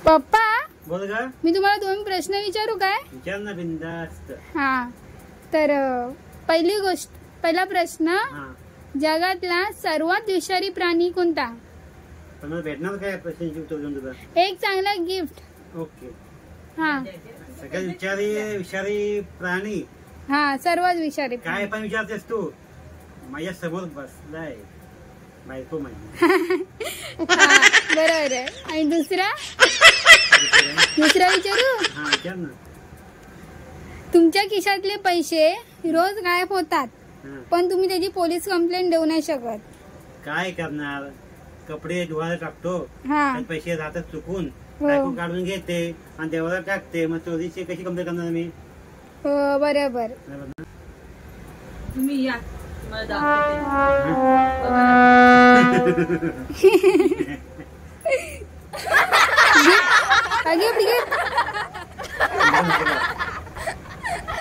पप्पा बोल ग. मी तुम्हाला 2 प्रश्न विचारू काय? विचार ना बिंदास्त. हा तर पहिला प्रश्न, जगातला सर्वात विषारी प्राणी कोणता? पण मला भेटणार काय प्रश्नाची उत्तर देऊन तुला? एक चांगला गिफ्ट. ओके. हा सगळ्यात विषारी प्राणी. हा सर्वात विषारी काय पण विचारतेस तू? माझ्या समोर बसलाय बायको माझी. बरोबर आहे. आणि दुसरा विचारू? हा विचार ना. तुमच्या खिशातले पैसे रोज गायब होतात पण तुम्ही त्याची पोलीस कंप्लेंट देऊ नाही शकत. काय करणार? कपडे धुवायला टाकतो, पैसे राहतात चुकून, बायको काढून घेते आणि देवाला टाकते, मग चोरीची कशी कंप्लेंट करणार मी? हो बरोबर. तुम्ही या गिफ्ट